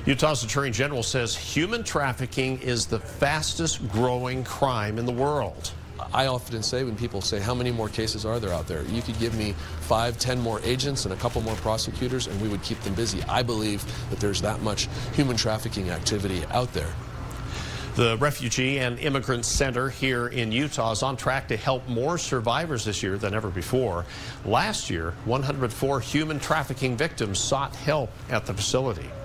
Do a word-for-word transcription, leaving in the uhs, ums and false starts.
Utah's Attorney General says human trafficking is the fastest growing crime in the world. I often say, when people say, how many more cases are there out there? You could give me five, ten more agents and a couple more prosecutors and we would keep them busy. I believe that there's that much human trafficking activity out there. The Refugee and Immigrant Center here in Utah is on track to help more survivors this year than ever before. Last year, one hundred four human trafficking victims sought help at the facility.